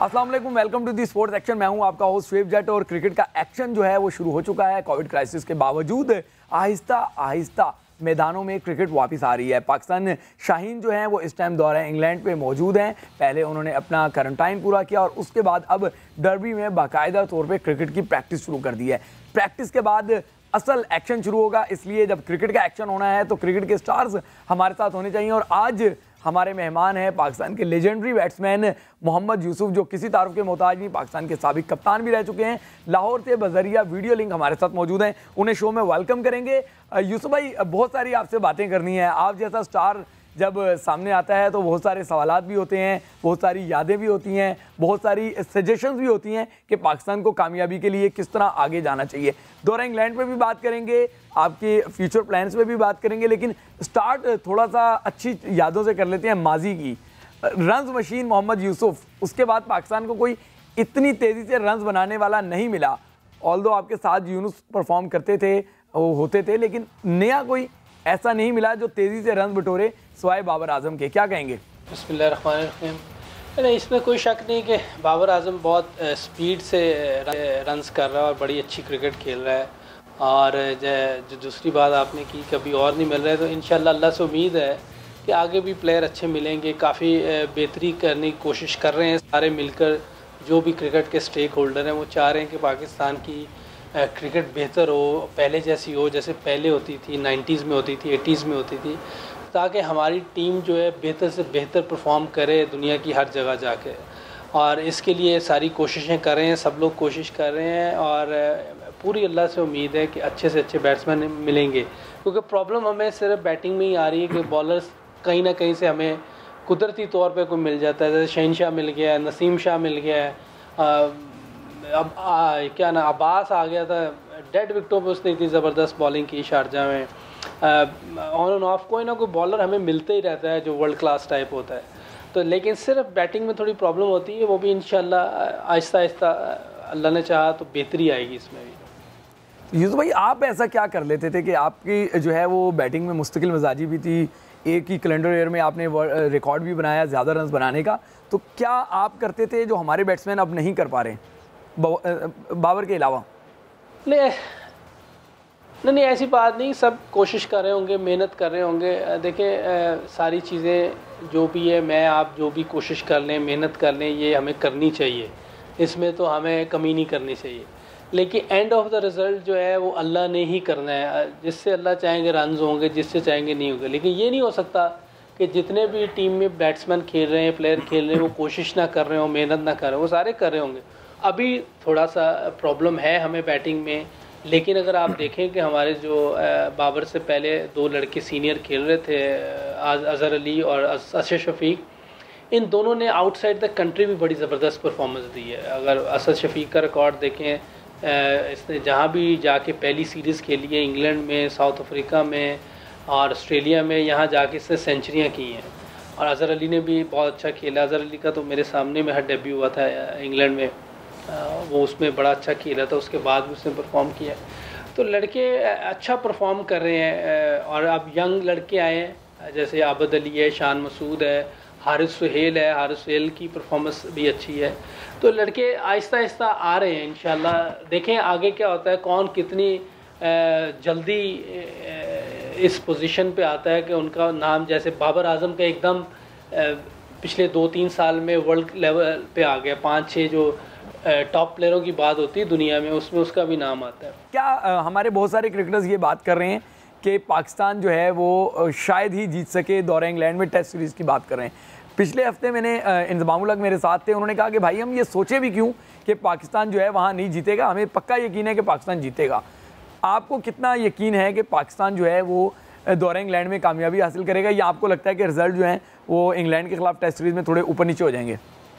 अस्सलाम वालेकुम, welcome to the sports action. मैं हूं आपका होस्ट शुएब जट और क्रिकेट का एक्शन जो है वो शुरू हो चुका है। कोविड क्राइसिस के बावजूद आहिस्ता आहिस्ता मैदानों में क्रिकेट वापस आ रही है। पाकिस्तान शाहीन जो है वो इस टाइम दौरे इंग्लैंड पे मौजूद हैं। पहले उन्होंने अपना क्वारंटाइन पूरा किया और उसके बाद अब डर्बी में बाकायदा तौर पे क्रिकेट की प्रैक्टिस शुरू कर दी है। प्रैक्टिस के बाद असल एक्शन शुरू होगा, इसलिए जब क्रिकेट का एक्शन होना है तो क्रिकेट के स्टार्स हमारे साथ होने चाहिए। और आज हमारे मेहमान हैं पाकिस्तान के लेजेंडरी बैट्समैन मोहम्मद यूसुफ, जो किसी तारुफ के मोहताज नहीं, पाकिस्तान के साबिक कप्तान भी रह चुके हैं। लाहौर से बजरिया वीडियो लिंक हमारे साथ मौजूद हैं, उन्हें शो में वेलकम करेंगे। यूसुफ भाई, बहुत सारी आपसे बातें करनी है। आप जैसा स्टार जब सामने आता है तो बहुत सारे सवालात भी होते हैं, बहुत सारी यादें भी होती हैं, बहुत सारी सजेशंस भी होती हैं कि पाकिस्तान को कामयाबी के लिए किस तरह आगे जाना चाहिए। दौरा इंग्लैंड पे भी बात करेंगे, आपके फ्यूचर प्लान्स पे भी बात करेंगे, लेकिन स्टार्ट थोड़ा सा अच्छी यादों से कर लेते हैं माजी की। रन्स मशीन मोहम्मद यूसुफ, उसके बाद पाकिस्तान को कोई इतनी तेज़ी से रन्स बनाने वाला नहीं मिला। ऑल्दो आपके साथ यूनुस परफॉर्म करते थे, होते थे, लेकिन नया कोई ऐसा नहीं मिला जो तेज़ी से रन बटोरे सिवाय बाबर आजम के। क्या कहेंगे? बिस्मिल्लाहिर्रहमानिर्रहीम। नहीं, इसमें कोई शक नहीं कि बाबर आजम बहुत स्पीड से रन्स कर रहा है और बड़ी अच्छी क्रिकेट खेल रहा है। और जो दूसरी बात आपने की कभी और नहीं मिल रहा है, तो इंशाल्लाह अल्लाह से उम्मीद है कि आगे भी प्लेयर अच्छे मिलेंगे। काफ़ी बेहतरी करने की कोशिश कर रहे हैं सारे मिलकर, जो भी क्रिकेट के स्टेक होल्डर हैं वो चाह रहे हैं कि पाकिस्तान की क्रिकेट बेहतर हो, पहले जैसी हो, जैसे पहले होती थी, 90s में होती थी, 80s में होती थी, ताकि हमारी टीम जो है बेहतर से बेहतर परफॉर्म करे दुनिया की हर जगह जाके। और इसके लिए सारी कोशिशें कर रहे हैं, सब लोग कोशिश कर रहे हैं और पूरी अल्लाह से उम्मीद है कि अच्छे से अच्छे बैट्समैन मिलेंगे। क्योंकि प्रॉब्लम हमें सिर्फ बैटिंग में ही आ रही है कि बॉलर्स कहीं ना कहीं से हमें कुदरती तौर पर कोई मिल जाता है। जैसे शहनशाह मिल गया, नसीम शाह मिल गया, अब क्या ना अब्बास आ गया था, डेड विकेटों पे उसने इतनी ज़बरदस्त बॉलिंग की शारजा में। ऑन एंड ऑफ कोई ना कोई बॉलर हमें मिलते ही रहता है जो वर्ल्ड क्लास टाइप होता है। तो लेकिन सिर्फ बैटिंग में थोड़ी प्रॉब्लम होती है, वो भी इंशाल्लाह आहिस्ता आहिस्ता अल्लाह ने चाहा तो बेहतरी आएगी इसमें भी। यूसुफ भाई, आप ऐसा क्या कर लेते थे कि आपकी जो है वो बैटिंग में मुस्तकिल मिजाजी भी थी, एक ही कैलेंडर ईयर में आपने रिकॉर्ड भी बनाया ज़्यादा रन बनाने का, तो क्या आप करते थे जो हमारे बैट्समैन अब नहीं कर पा रहे बाबर के अलावा? नहीं, ऐसी बात नहीं, सब कोशिश कर रहे होंगे, मेहनत कर रहे होंगे। देखें, सारी चीज़ें जो भी है, मैं आप जो भी कोशिश कर लें, मेहनत कर लें, ये हमें करनी चाहिए, इसमें तो हमें कमी नहीं करनी चाहिए। लेकिन एंड ऑफ द रिज़ल्ट जो है वो अल्लाह ने ही करना है। जिससे अल्लाह चाहेंगे रन्स होंगे, जिससे चाहेंगे नहीं होंगे। लेकिन ये नहीं हो सकता कि जितने भी टीम में बैट्समैन खेल रहे हैं, प्लेयर खेल रहे हैं, वो कोशिश ना कर रहे हो, मेहनत ना कर रहे हो, वो सारे कर रहे होंगे। अभी थोड़ा सा प्रॉब्लम है हमें बैटिंग में, लेकिन अगर आप देखें कि हमारे जो बाबर से पहले दो लड़के सीनियर खेल रहे थे, अज़हर अली और असद शफीक, इन दोनों ने आउटसाइड द कंट्री भी बड़ी ज़बरदस्त परफॉर्मेंस दी है। अगर असद शफीक का रिकॉर्ड देखें, इसने जहाँ भी जाके पहली सीरीज़ खेली है, इंग्लैंड में, साउथ अफ्रीका में और ऑस्ट्रेलिया में, यहाँ जाके इसने सेंचुरियाँ की हैं। और अज़हर अली ने भी बहुत अच्छा खेला। अज़हर अली का तो मेरे सामने में हर डेब्यू हुआ था इंग्लैंड में, वो उसमें बड़ा अच्छा खेला था, उसके बाद भी उसने परफॉर्म किया। तो लड़के अच्छा परफॉर्म कर रहे हैं। और अब यंग लड़के आए हैं, जैसे आबद अली है, शान मसूद है, हारिस सुहेल है, हारिस सुहेल की परफॉर्मेंस भी अच्छी है। तो लड़के आहिस्ता आहिस्ता आ रहे हैं। इंशाल्लाह देखें आगे क्या होता है, कौन कितनी जल्दी इस पोजीशन पे आता है कि उनका नाम, जैसे बाबर आजम का एकदम पिछले 2-3 साल में वर्ल्ड लेवल पे आ गया। 5-6 जो टॉप प्लेयरों की बात होती है दुनिया में, उसमें उसका भी नाम आता है। क्या हमारे बहुत सारे क्रिकेटर्स ये बात कर रहे हैं कि पाकिस्तान जो है वो शायद ही जीत सके दौरे इंग्लैंड में, टेस्ट सीरीज़ की बात कर रहे हैं। पिछले हफ्ते मैंने इंतज़ामुल हक मेरे साथ थे, उन्होंने कहा कि भाई हम ये सोचे भी क्यों कि पाकिस्तान जो है वहाँ नहीं जीतेगा, हमें पक्का यकीन है कि पाकिस्तान जीतेगा। आपको कितना यकीन है कि पाकिस्तान जो है वो दौरे इंग्लैंड में कामयाबी हासिल करेगा, या आपको लगता है कि रिजल्ट जो है वो इंग्लैंड के खिलाफ टेस्ट सीरीज़ में थोड़े ऊपर नीचे हो जाएंगे?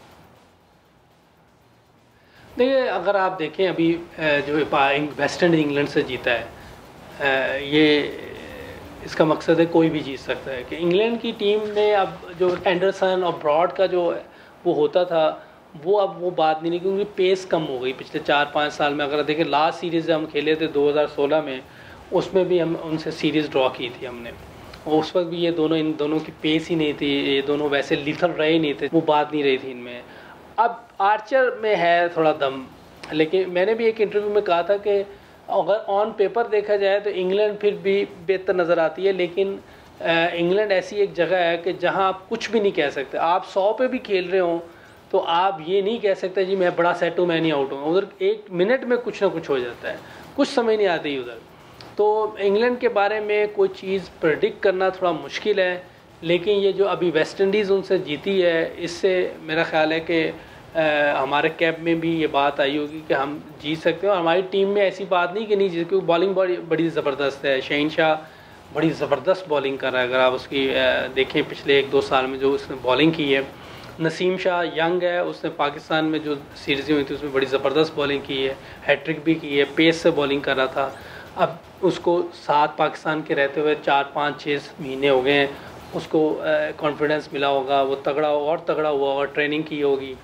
देखिए, अगर आप देखें अभी जो वेस्ट इंडीज़ इंग्लैंड से जीता है, ये इसका मकसद है कोई भी जीत सकता है। कि इंग्लैंड की टीम में अब जो एंडरसन और ब्रॉड का जो वो होता था, वो अब वो बात नहीं, क्योंकि पेस कम हो गई पिछले 4-5 साल में। अगर देखें लास्ट सीरीज़ हम खेले थे 2016 में, उसमें भी हम उनसे सीरीज़ ड्रॉ की थी हमने, और उस वक्त भी ये दोनों, इन दोनों की पेस ही नहीं थी, ये दोनों वैसे लिथल रहे ही नहीं थे, वो बात नहीं रही थी इनमें। अब आर्चर में है थोड़ा दम, लेकिन मैंने भी एक इंटरव्यू में कहा था कि अगर ऑन पेपर देखा जाए तो इंग्लैंड फिर भी बेहतर नज़र आती है, लेकिन इंग्लैंड ऐसी एक जगह है कि जहां आप कुछ भी नहीं कह सकते। आप 100 पे भी खेल रहे हो तो आप ये नहीं कह सकते जी मैं बड़ा सेट हूँ मैं नहीं आउट हूँ। उधर 1 मिनट में कुछ ना कुछ हो जाता है, कुछ समझ नहीं आती उधर। तो इंग्लैंड के बारे में कोई चीज़ प्रेडिक्ट करना थोड़ा मुश्किल है, लेकिन ये जो अभी वेस्ट इंडीज़ उनसे जीती है, इससे मेरा ख्याल है कि हमारे कैंप में भी ये बात आई होगी कि हम जीत सकते हैं। और हमारी टीम में ऐसी बात नहीं कि नहीं जीत, क्योंकि बॉलिंग बड़ी ज़बरदस्त है। शहीन शाह बड़ी ज़बरदस्त बॉलिंग कर रहा है, अगर आप उसकी देखें पिछले 1-2 साल में जो उसने बॉलिंग की है। नसीम शाह यंग है, उसने पाकिस्तान में जो सीरीज़ हुई थी उसमें बड़ी ज़बरदस्त बॉलिंग की है, हैट्रिक भी की है, पेस से बॉलिंग कर रहा था। अब उसको साथ पाकिस्तान के रहते हुए 4-5-6 महीने हो गए हैं, उसको कॉन्फिडेंस मिला होगा, वो तगड़ा और तगड़ा हुआ और ट्रेनिंग की होगी।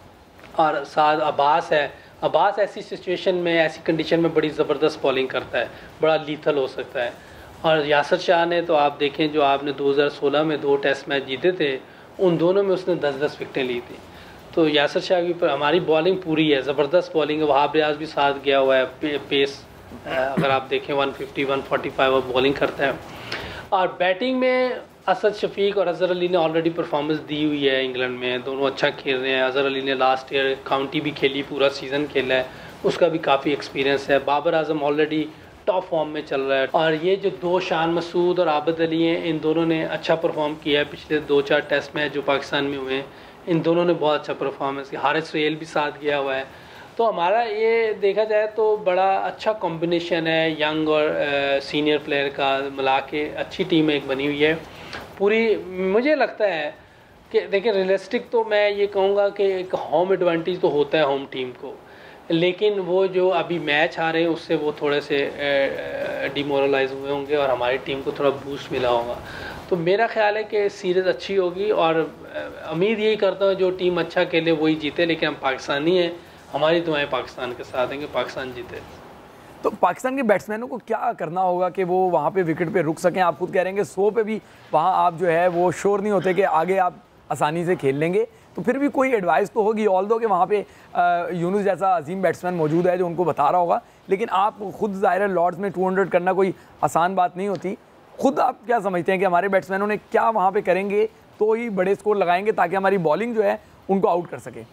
और साथ अब्बास है, अब्बास ऐसी सिचुएशन में ऐसी कंडीशन में बड़ी ज़बरदस्त बॉलिंग करता है, बड़ा लीथल हो सकता है। और यासर शाह ने तो आप देखें जो आपने 2016 में 2 टेस्ट मैच जीते थे, उन दोनों में उसने 10-10 विकेटें ली थी। तो यासर शाह की पर हमारी बॉलिंग पूरी है, ज़बरदस्त बॉलिंग है। वहाब रियाज भी साथ गया हुआ है, पेस अगर आप देखें 150-145 वो बॉलिंग करता है। और बैटिंग में असद शफीक और अज़हर अली ने ऑलरेडी परफॉर्मेंस दी हुई है इंग्लैंड में, दोनों अच्छा खेल रहे हैं। अज़हर अली ने लास्ट ईयर काउंटी भी खेली, पूरा सीज़न खेला है, उसका भी काफ़ी एक्सपीरियंस है। Babar Azam already top form में चल रहा है। और ये जो 2 शान मसूद और आबिद अली हैं, इन दोनों ने अच्छा परफॉर्म किया है पिछले 2-4 टेस्ट मैच जो पाकिस्तान में हुए हैं, इन दोनों ने बहुत अच्छा परफॉर्मेंस किया। हारिस रेल भी साथ गया हुआ है। तो हमारा ये देखा जाए तो बड़ा अच्छा कॉम्बिनेशन है यंग और सीनियर प्लेयर का मिला के, अच्छी टीम एक बनी हुई है पूरी। मुझे लगता है कि देखिए रियलिस्टिक तो मैं ये कहूँगा कि एक होम एडवांटेज तो होता है होम टीम को, लेकिन वो जो अभी मैच आ रहे हैं उससे वो थोड़े से डिमोरलाइज हुए होंगे और हमारी टीम को थोड़ा बूस्ट मिला होगा। तो मेरा ख्याल है कि सीरीज़ अच्छी होगी और उम्मीद यही करता हूँ जो टीम अच्छा खेले वही जीते, लेकिन हम पाकिस्तानी हैं, हमारी दुआएं पाकिस्तान के साथ हैं कि पाकिस्तान जीते। तो पाकिस्तान के बैट्समैनों को क्या करना होगा कि वो वहाँ पे विकेट पे रुक सकें? आप खुद कह रहे हैं कि 100 पे भी वहाँ आप जो है वो श्योर नहीं होते कि आगे आप आसानी से खेल लेंगे, तो फिर भी कोई एडवाइस तो होगी। ऑल दो कि वहाँ पे यूनुस जैसा अजीम बैट्समैन मौजूद है जो उनको बता रहा होगा, लेकिन आप खुद ज़ाहिर है लॉर्ड्स में 200 करना कोई आसान बात नहीं होती। खुद आप क्या समझते हैं कि हमारे बैट्समैनों ने क्या वहाँ पर करेंगे तो ही बड़े स्कोर लगाएंगे ताकि हमारी बॉलिंग जो है उनको आउट कर सके?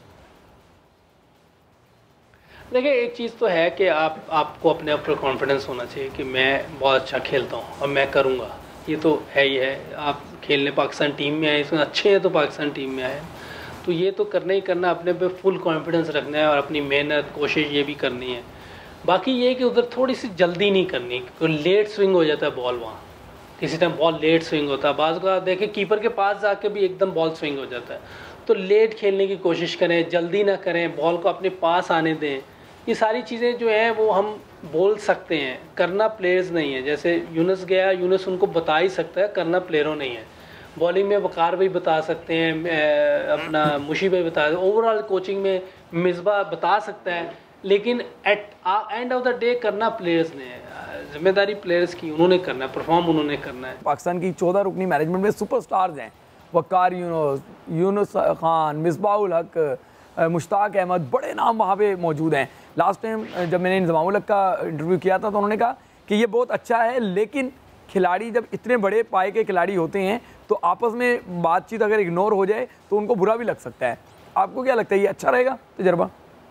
देखिए एक चीज़ तो है कि आपको अपने ऊपर कॉन्फिडेंस होना चाहिए कि मैं बहुत अच्छा खेलता हूँ और मैं करूँगा, ये तो है ही है। आप खेलने पाकिस्तान टीम में आए, इसमें अच्छे हैं तो पाकिस्तान टीम में आए, तो ये तो करना ही करना, अपने पे फुल कॉन्फिडेंस रखना है और अपनी मेहनत कोशिश ये भी करनी है। बाकी ये कि उधर थोड़ी सी जल्दी नहीं करनी, क्योंकि लेट स्विंग हो जाता है बॉल, वहाँ किसी टाइम बॉल लेट स्विंग होता है। बाज़ का देखें कीपर के पास जाके भी एकदम बॉल स्विंग हो जाता है, तो लेट खेलने की कोशिश करें, जल्दी ना करें, बॉल को अपने पास आने दें। ये सारी चीज़ें जो हैं वो हम बोल सकते हैं, करना प्लेयर्स नहीं है। जैसे यूनुस गया, यूनुस उनको बता ही सकता है, करना प्लेयरों नहीं है। बॉलिंग में वकार भाई बता सकते हैं, अपना मुशी भाई बता सकते हैं, ओवरऑल कोचिंग में मिसबा बता सकता है, लेकिन at end of the day करना प्लेयर्स ने है, जिम्मेदारी प्लेयर्स की, उन्होंने करना है, परफॉर्म उन्होंने करना है। पाकिस्तान की 14 रुकनी मैनेजमेंट में सुपरस्टार्स हैं, वकार यूनुस, यूनुस खान, मिसबाउल हक, मुश्ताक अहमद, बड़े नाम वहाँ पे मौजूद हैं। लास्ट टाइम जब मैंने इंजमामुल हक का इंटरव्यू किया था तो उन्होंने कहा कि ये बहुत अच्छा है, लेकिन खिलाड़ी जब इतने बड़े पाए के खिलाड़ी होते हैं तो आपस में बातचीत अगर इग्नोर हो जाए तो उनको बुरा भी लग सकता है। आपको क्या लगता है, ये अच्छा रहेगा तजर्बा?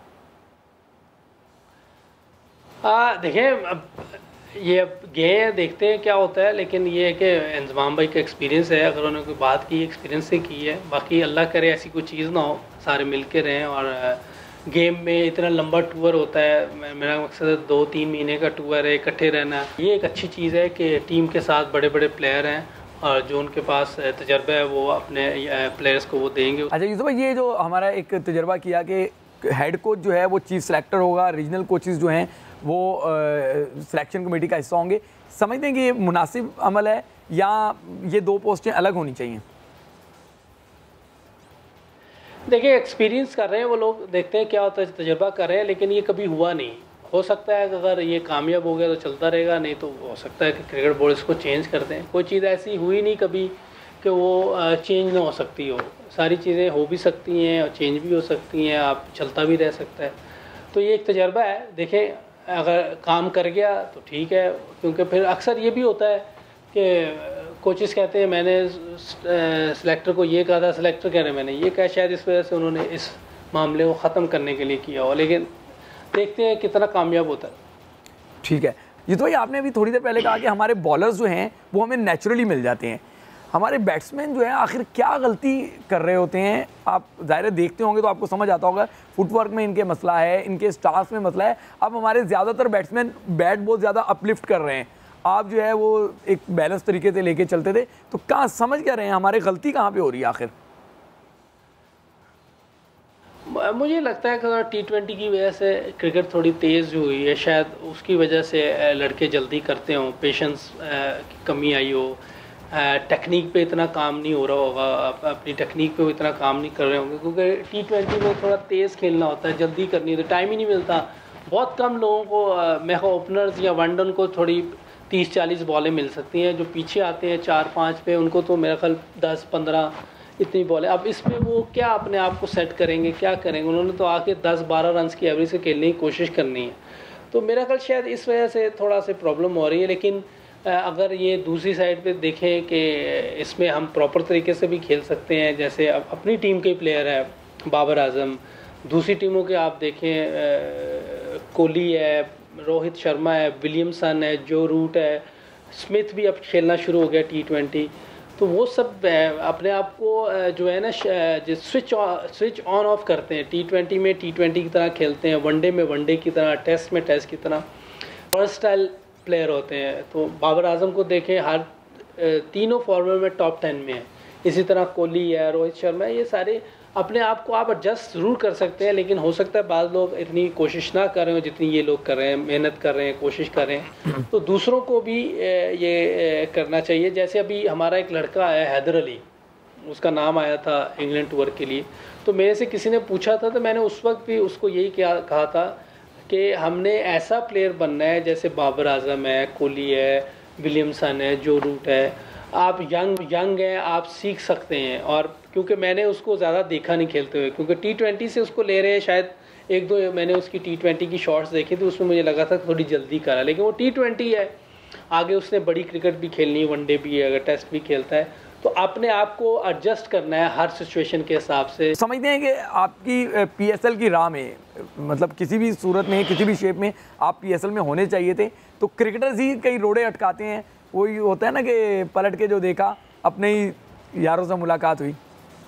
देखें अब ये गए हैं, देखते हैं क्या होता है, लेकिन ये है कि इंजमाम भाई का एक्सपीरियंस है, अगर उन्होंने कोई बात की एक्सपीरियंस से की है। बाकी अल्लाह करे ऐसी कोई चीज़ ना हो, सारे मिल के रहें। और गेम में इतना लंबा टूर होता है, मेरा मकसद है 2-3 महीने का टूर है, इकट्ठे रहना। ये एक अच्छी चीज़ है कि टीम के साथ बड़े बड़े प्लेयर हैं और जो उनके पास तजर्बा है वो अपने प्लेयर्स को वो देंगे। अच्छा यूसुफ भाई, ये जो हमारा एक तजर्बा किया कि हेड कोच जो है वो चीफ सेलेक्टर होगा, रीजनल कोचेज़ जो हैं वो सिलेक्शन कमेटी का हिस्सा होंगे, समझते हैं कि ये मुनासिब अमल है या ये 2 पोस्टें अलग होनी चाहिए? देखिए एक्सपीरियंस कर रहे हैं वो लोग, देखते हैं क्या होता है, तजर्बा कर रहे हैं, लेकिन ये कभी हुआ नहीं। हो सकता है कि अगर ये कामयाब हो गया तो चलता रहेगा, नहीं तो हो सकता है कि क्रिकेट बोर्ड इसको चेंज कर दें। कोई चीज़ ऐसी हुई नहीं कभी कि वो चेंज ना हो सकती हो। सारी चीज़ें हो भी सकती हैं और चेंज भी हो सकती हैं, आप चलता भी रह सकता है। तो ये एक तजर्बा है, देखें अगर काम कर गया तो ठीक है, क्योंकि फिर अक्सर ये भी होता है कि कोचेस कहते हैं मैंने सेलेक्टर को ये कहा था, सेलेक्टर कह रहे हैं मैंने ये कहा, शायद इस वजह से उन्होंने इस मामले को ख़त्म करने के लिए किया हो, लेकिन देखते हैं कितना कामयाब होता है। ठीक है, ये तो भाई आपने अभी थोड़ी देर पहले कहा कि हमारे बॉलर्स जो हैं वो हमें नेचुरली मिल जाते हैं, हमारे बैट्समैन जो है आखिर क्या गलती कर रहे होते हैं? आप ज़ाहिर देखते होंगे तो आपको समझ आता होगा, फुटवर्क में इनके मसला है, इनके स्टार्स में मसला है। अब हमारे ज़्यादातर बैट्समैन बैट बहुत ज़्यादा अपलिफ्ट कर रहे हैं, आप जो है वो एक बैलेंस तरीके से लेके चलते थे, तो कहाँ समझ क्या रहे हैं हमारे गलती कहाँ पे हो रही है आखिर? मुझे लगता है कि T20 की वजह से क्रिकेट थोड़ी तेज़ हुई है, शायद उसकी वजह से लड़के जल्दी करते हों, पेशेंस की कमी आई हो, टेक्निक पे इतना काम नहीं हो रहा होगा, अपनी टेक्निक पे वो इतना काम नहीं कर रहे होंगे, क्योंकि T20 में थोड़ा तेज़ खेलना होता है, जल्दी करनी है तो टाइम ही नहीं मिलता। बहुत कम लोगों को मैं ओपनर्स या वन डाउन को थोड़ी 30-40 बॉलें मिल सकती हैं, जो पीछे आते हैं 4-5 पे उनको तो मेरा ख्याल 10-15 इतनी बॉलें। अब इसमें वो क्या अपने आप को सेट करेंगे, क्या करेंगे? उन्होंने तो आके 10-12 रन की एवरेज से खेलने की कोशिश करनी है, तो मेरा ख्याल शायद इस वजह से थोड़ा सा प्रॉब्लम हो रही है। लेकिन अगर ये दूसरी साइड पे देखें कि इसमें हम प्रॉपर तरीके से भी खेल सकते हैं, जैसे अपनी टीम के प्लेयर है बाबर आजम, दूसरी टीमों के आप देखें कोहली है, रोहित शर्मा है, विलियमसन है, जो रूट है, स्मिथ भी अब खेलना शुरू हो गया T20, तो वो सब अपने आप को जो है ना जो स्विच ऑन ऑफ करते हैं। T20 में T20 की तरह खेलते हैं, वनडे में वनडे की तरह, टेस्ट में टेस्ट की तरह, वर्सटाइल प्लेयर होते हैं। तो बाबर आजम को देखें, हर तीनों फॉर्मेट में टॉप 10 में है। इसी तरह कोहली है, रोहित शर्मा है, ये सारे अपने आप को आप एडजस्ट ज़रूर कर सकते हैं, लेकिन हो सकता है बाद लोग इतनी कोशिश ना कर रहे हो जितनी ये लोग कर रहे हैं, मेहनत कर रहे हैं, कोशिश कर रहे हैं, तो दूसरों को भी ये करना चाहिए। जैसे अभी हमारा एक लड़का है हैदर अली, उसका नाम आया था इंग्लैंड टूर के लिए, तो मेरे से किसी ने पूछा था, तो मैंने उस वक्त भी उसको यही कहा था कि हमने ऐसा प्लेयर बनना है जैसे बाबर आजम है, कोहली है, विलियमसन है, जो रूट है, आप यंग हैं, आप सीख सकते हैं। और क्योंकि मैंने उसको ज़्यादा देखा नहीं खेलते हुए, क्योंकि T20 से उसको ले रहे हैं, शायद 1-2 मैंने उसकी T20 की शॉट्स देखी थी, उसमें मुझे लगा था थोड़ी जल्दी करा, लेकिन वो T20 है, आगे उसने बड़ी क्रिकेट भी खेलनी है, वनडे भी है, अगर टेस्ट भी खेलता है, तो अपने आप को एडजस्ट करना है हर सिचुएशन के हिसाब से। समझते हैं कि आपकी PSL की राह में, मतलब किसी भी सूरत में, किसी भी शेप में आप PSL में होने चाहिए थे, तो क्रिकेटर्स ही कई रोड़े अटकाते हैं। वही होता है ना कि पलट के जो देखा, अपने ही यारों से मुलाकात हुई,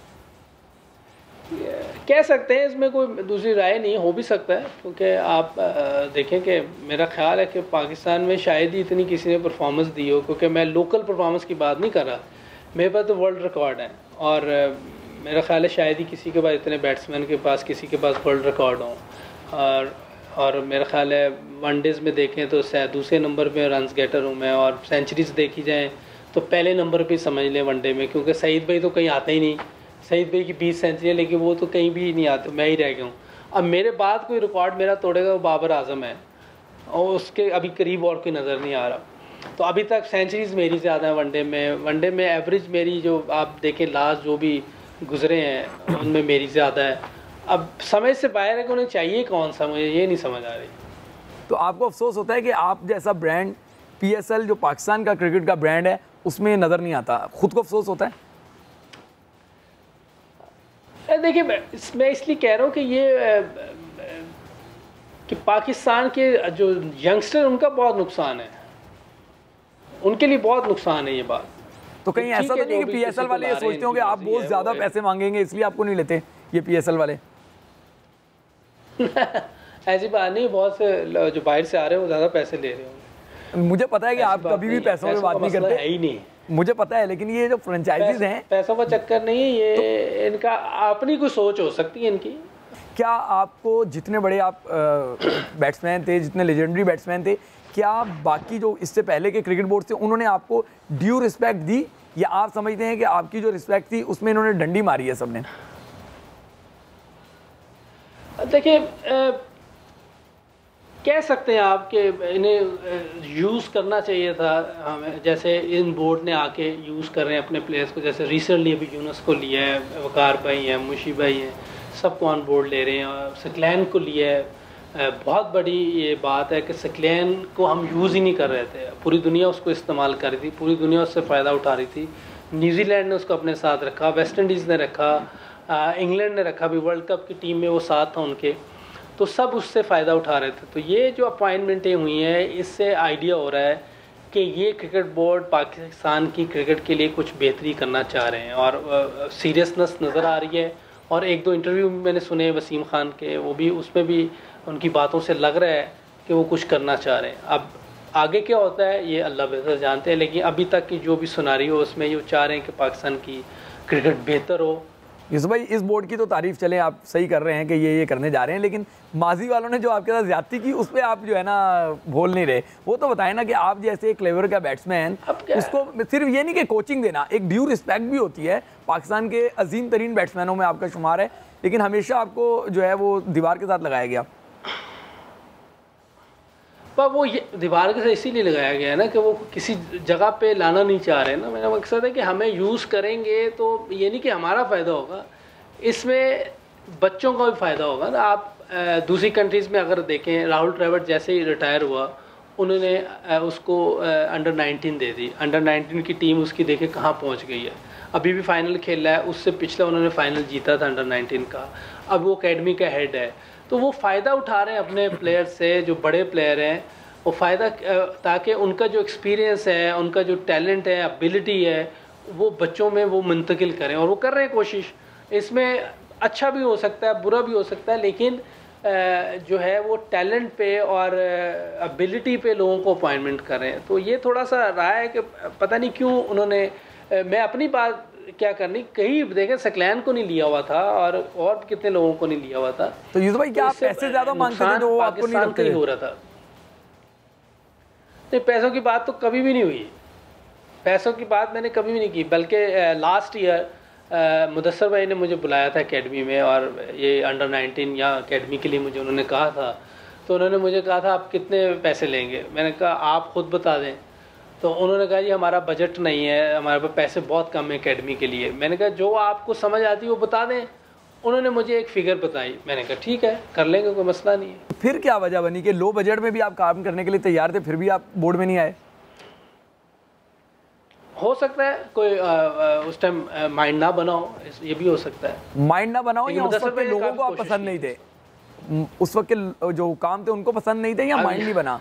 कह सकते हैं, इसमें कोई दूसरी राय नहीं, हो भी सकता है। क्योंकि आप देखें कि मेरा ख्याल है कि पाकिस्तान में शायद ही इतनी किसी ने परफॉर्मेंस दी हो, क्योंकि मैं लोकल परफॉर्मेंस की बात नहीं कर रहा, मेरे पास तो वर्ल्ड रिकॉर्ड है, और मेरा ख्याल है शायद ही किसी के पास, इतने बैट्समैन के पास किसी के पास वर्ल्ड रिकॉर्ड हो। और मेरा ख्याल है वनडेज़ में देखें तो दूसरे नंबर पे रन्स गेटर हूँ मैं, और सेंचुरीज देखी जाएँ तो पहले नंबर पे समझ लें वनडे में, क्योंकि सईद भाई तो कहीं आते ही नहीं। सईद भाई की 20 सेंचुरी है, लेकिन वो तो कहीं भी नहीं आते, मैं ही रह गया हूँ। अब मेरे बाद कोई रिकॉर्ड मेरा तोड़ेगा वो बाबर आजम है, और उसके अभी करीब और कोई नज़र नहीं आ रहा। तो अभी तक सेंचुरीज मेरी ज़्यादा है वनडे में एवरेज मेरी जो आप देखें लास्ट जो भी गुजरे हैं उनमें मेरी ज़्यादा है। अब समझ से बाहर है कि उन्हें चाहिए कौन सा, मुझे ये नहीं समझ आ रही। तो आपको अफसोस होता है कि आप जैसा ब्रांड PSL जो पाकिस्तान का क्रिकेट का ब्रांड है उसमें नज़र नहीं आता, खुद को अफसोस होता है? देखिए मैं इसलिए कह रहा हूँ कि ये कि पाकिस्तान के जो यंगस्टर उनका बहुत नुकसान है, उनके लिए बहुत नुकसान है ये बात। तो कहीं ऐसा तो नहीं कि PSL वाले ये सोचते हो कि आप बहुत ज़्यादा पैसे मांगेंगे इसलिए आपको नहीं लेते ये PSL वाले? ऐसी बात नहीं, बहुत से जो बाहर से आ रहे हैं वो ज़्यादा पैसे ले रहे होंगे। मुझे पता है कि आप कभी भी पैसों की बात नहीं करते, है ही नहीं, मुझे पता है, लेकिन ये जो फ्रेंचाइजीज हैं, पैसों का चक्कर नहीं है ये, तो इनका अपनी कोई सोच हो सकती है इनकी। क्या आपको जितने बड़े आप बैट्समैन थे, जितने लेजेंडरी बैट्समैन थे, क्या बाकी जो इससे पहले के क्रिकेट बोर्ड थे उन्होंने आपको ड्यू रिस्पेक्ट दी, या आप समझते हैं कि आपकी जो रिस्पेक्ट थी उसमें इन्होंने डंडी मारी है सबने? देखिए कह सकते हैं आप कि इन्हें यूज़ करना चाहिए था हमें, जैसे इन बोर्ड ने आके यूज़ कर रहे हैं अपने प्लेयर्स को, जैसे रिसेंटली अभी यूनुस को लिया है, वकार भाई हैं, मुशी भाई हैं, सबको ऑन बोर्ड ले रहे हैं, और सकलैन को लिया है। बहुत बड़ी ये बात है कि सकलैन को हम यूज़ ही नहीं कर रहे थे, पूरी दुनिया उसको इस्तेमाल कर रही थी, पूरी दुनिया उससे फ़ायदा उठा रही थी। न्यूजीलैंड ने उसको अपने साथ रखा, वेस्ट इंडीज़ ने रखा, इंग्लैंड ने रखा, भी वर्ल्ड कप की टीम में वो साथ था उनके, तो सब उससे फ़ायदा उठा रहे थे। तो ये जो अपॉइंटमेंटें हुई हैं, इससे आइडिया हो रहा है कि ये क्रिकेट बोर्ड पाकिस्तान की क्रिकेट के लिए कुछ बेहतरी करना चाह रहे हैं, और सीरियसनेस नज़र आ रही है। और एक दो इंटरव्यू मैंने सुने वसीम खान के, वो भी उसमें भी उनकी बातों से लग रहा है कि वो कुछ करना चाह रहे हैं। अब आगे क्या होता है ये अल्लाह बेहतर जानते हैं, लेकिन अभी तक की जो भी सुनारी हो उसमें ये चाह रहे हैं कि पाकिस्तान की क्रिकेट बेहतर हो। यूसुफ भाई, इस बोर्ड की तो तारीफ चले, आप सही कर रहे हैं कि ये करने जा रहे हैं, लेकिन माजी वालों ने जो आपके साथ ज्यादती की उस पर आप जो है ना भूल नहीं रहे। वो तो बताएं ना कि आप जैसे क्लेवर का बैट्समैन, उसको सिर्फ ये नहीं कि कोचिंग देना, एक ड्यू रिस्पेक्ट भी होती है। पाकिस्तान के अजीम तरीन बैट्समैनों में आपका शुमार है, लेकिन हमेशा आपको जो है वो दीवार के साथ लगाया गया। पर वो ये दीवार के साथ इसीलिए लगाया गया है ना कि वो किसी जगह पे लाना नहीं चाह रहे ना। मेरा मकसद है कि हमें यूज़ करेंगे तो ये नहीं कि हमारा फ़ायदा होगा, इसमें बच्चों का भी फ़ायदा होगा ना। आप दूसरी कंट्रीज़ में अगर देखें, राहुल ट्रेविस जैसे ही रिटायर हुआ, उन्होंने उसको अंडर 19 दे दी। अंडर 19 की टीम उसकी देखे कहाँ पहुँच गई है, अभी भी फ़ाइनल खेल रहा है। उससे पिछला उन्होंने फ़ाइनल जीता था अंडर 19 का, अब वो अकेडमी का हेड है। तो वो फ़ायदा उठा रहे हैं अपने प्लेयर्स से, जो बड़े प्लेयर हैं वो फ़ायदा, ताकि उनका जो एक्सपीरियंस है, उनका जो टैलेंट है, एबिलिटी है, वो बच्चों में वो मुंतकिल करें। और वो कर रहे हैं कोशिश। इसमें अच्छा भी हो सकता है, बुरा भी हो सकता है, लेकिन जो है वो टैलेंट पे और एबिलिटी पे लोगों को अपॉइंटमेंट कर रहे हैं। तो ये थोड़ा सा रहा है कि पता नहीं क्यों उन्होंने, मैं अपनी बात क्या करनी, कहीं देखें सकलैन को नहीं लिया हुआ था, और कितने लोगों को नहीं लिया हुआ था। तो यूसुफ भाई, क्या आप पैसे ज़्यादा मांगते थे जो आपको नहीं रखते? हो रहा था। नहीं, पैसों की बात तो कभी भी नहीं हुई, पैसों की बात मैंने कभी भी नहीं की। बल्कि लास्ट ईयर मुदस्सर भाई ने मुझे बुलाया था एकेडमी में, और ये अंडर 19 या एकेडमी के लिए मुझे उन्होंने कहा था। तो उन्होंने मुझे कहा था आप कितने पैसे लेंगे, मैंने कहा आप ख़ुद बता दें। तो उन्होंने कहा जी हमारा बजट नहीं है, हमारे पास पैसे बहुत कम है एकेडमी के लिए। मैंने कहा जो आपको समझ आती है वो बता दें। उन्होंने मुझे एक फ़िगर बताई, मैंने कहा ठीक है कर लेंगे, कोई मसला नहीं है। फिर क्या वजह बनी कि लो बजट में भी आप काम करने के लिए तैयार थे, फिर भी आप बोर्ड में नहीं आए? हो सकता है कोई उस टाइम माइंड ना बनाओ, ये भी हो सकता है। माइंड ना बनाओ, या उस वक्त के लोगों को आप पसंद नहीं थे? उस वक्त के जो काम थे उनको पसंद नहीं थे, या माइंड नहीं बना?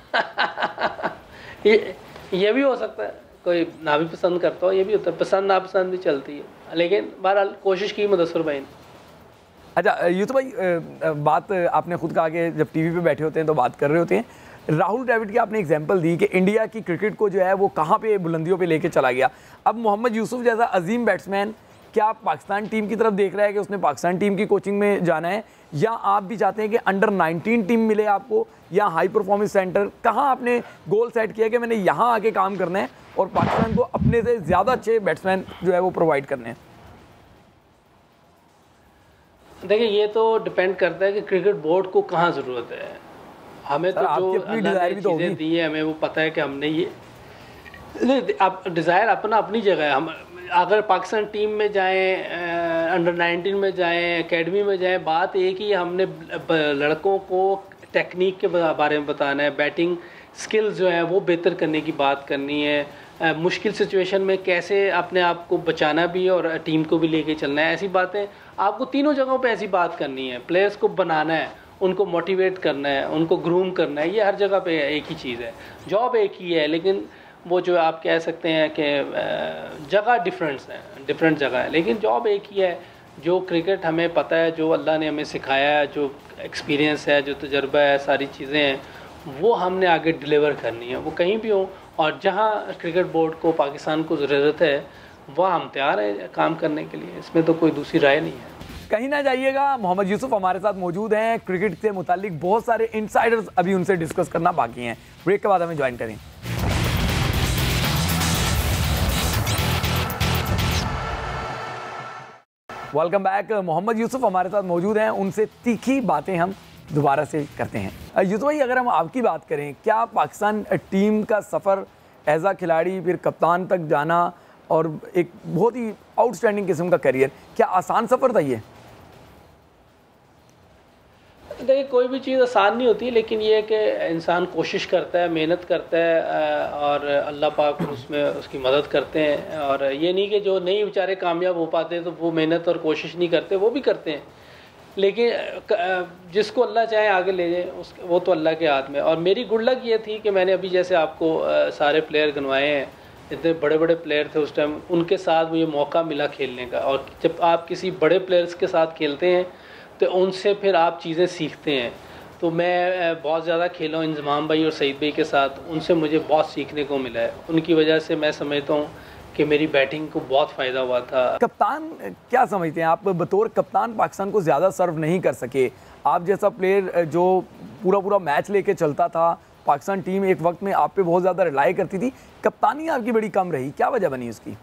ये भी हो सकता है, कोई ना भी पसंद करता हो, ये भी होता है, पसंद नापसंद भी चलती है। लेकिन बहरहाल कोशिश की मुदस्सर भाई ने। अच्छा यूसुफ भाई, बात आपने खुद कहा कि जब टीवी पे बैठे होते हैं तो बात कर रहे होते हैं। राहुल द्रविड़ की आपने एग्जांपल दी कि इंडिया की क्रिकेट को जो है वो कहाँ पे बुलंदियों पे लेके चला गया। अब मोहम्मद यूसुफ जैसा अजीम बैट्समैन क्या पाकिस्तान टीम की तरफ देख रहा है कि उसने पाकिस्तान टीम की कोचिंग में जाना है, या आप भी चाहते हैं कि अंडर 19 टीम मिले आपको, या हाई परफॉर्मेंस सेंटर? कहाँ आपने गोल सेट किया कि मैंने यहाँ आके काम करना है और पाकिस्तान को अपने से ज़्यादा अच्छे बैट्समैन जो है वो प्रोवाइड करने हैं? देखिए ये तो डिपेंड करता है कि क्रिकेट बोर्ड को कहाँ ज़रूरत है। हमें तो जो अल्लाह ने चीज़ें दी है, हमें वो पता है कि हमने ये, अब डिज़ायर अपनी जगह है। हम अगर पाकिस्तान टीम में जाएं, अंडर 19 में जाएं, एकेडमी में जाएं, बात एक ही, हमने लड़कों को टेक्निक के बारे में बताना है, बैटिंग स्किल्स जो हैं वो बेहतर करने की बात करनी है, मुश्किल सिचुएशन में कैसे अपने आप को बचाना भी है और टीम को भी लेके चलना है। ऐसी बातें आपको तीनों जगहों पे ऐसी बात करनी है। प्लेयर्स को बनाना है, उनको मोटिवेट करना है, उनको ग्रूम करना है, ये हर जगह पे एक ही चीज़ है। जॉब एक ही है, लेकिन वो जो आप कह सकते हैं कि जगह डिफरेंट जगह है, लेकिन जॉब एक ही है। जो क्रिकेट हमें पता है, जो अल्लाह ने हमें सिखाया है, जो एक्सपीरियंस है, जो तजर्बा है, सारी चीज़ें हैं, वो हमने आगे डिलीवर करनी है, वो कहीं भी हो। और जहाँ क्रिकेट बोर्ड को, पाकिस्तान को ज़रूरत है, वह हम तैयार हैं काम करने के लिए, इसमें तो कोई दूसरी राय नहीं है। कहीं ना जाइएगा, मोहम्मद यूसुफ हमारे साथ मौजूद हैं। क्रिकेट से मुतालिक बहुत सारे इनसाइडर्स अभी उनसे डिस्कस करना बाकी हैं। ब्रेक के बाद हमें ज्वाइन करें। Welcome back. मोहम्मद यूसुफ हमारे साथ मौजूद हैं, उनसे तीखी बातें हम दोबारा से करते हैं। यूसुफ भाई, अगर हम आपकी बात करें, क्या पाकिस्तान टीम का सफ़र एज आ खिलाड़ी फिर कप्तान तक जाना और एक बहुत ही आउटस्टैंडिंग किस्म का करियर, क्या आसान सफ़र था ये? देखिए, कोई भी चीज़ आसान नहीं होती, लेकिन ये है कि इंसान कोशिश करता है, मेहनत करता है और अल्लाह पाक उसमें उसकी मदद करते हैं। और ये नहीं कि जो नहीं बेचारे कामयाब हो पाते तो वो मेहनत और कोशिश नहीं करते, वो भी करते हैं, लेकिन जिसको अल्लाह चाहे आगे ले जाए वो तो अल्लाह के हाथ में। और मेरी गुड लक ये थी कि मैंने अभी जैसे आपको सारे प्लेयर गिनवाए हैं, इतने बड़े बड़े प्लेयर थे उस टाइम, उनके साथ मुझे मौका मिला खेलने का। और जब आप किसी बड़े प्लेयर्स के साथ खेलते हैं तो उनसे फिर आप चीज़ें सीखते हैं। तो मैं बहुत ज़्यादा खेला हूँ इंजमाम भाई और सईद भाई के साथ, उनसे मुझे बहुत सीखने को मिला है। उनकी वजह से मैं समझता हूँ कि मेरी बैटिंग को बहुत फ़ायदा हुआ था। कप्तान क्या समझते हैं आप? बतौर कप्तान पाकिस्तान को ज़्यादा सर्व नहीं कर सके। आप जैसा प्लेयर जो पूरा मैच लेके चलता था, पाकिस्तान टीम एक वक्त में आप पे बहुत ज़्यादा रिलाई करती थी, कप्तानी आपकी बड़ी कम रही, क्या वजह बनी उसकी?